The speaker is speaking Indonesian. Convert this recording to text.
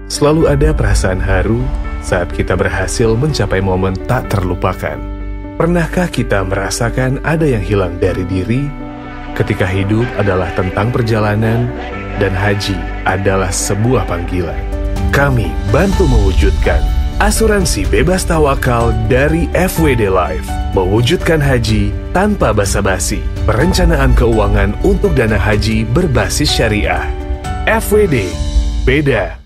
Selalu ada perasaan haru saat kita berhasil mencapai momen tak terlupakan. Pernahkah kita merasakan ada yang hilang dari diri ketika hidup adalah tentang perjalanan dan haji adalah sebuah panggilan? Kami bantu mewujudkan asuransi bebas tawakal dari FWD Life, mewujudkan haji tanpa basa-basi, perencanaan keuangan untuk dana haji berbasis syariah. FWD, beda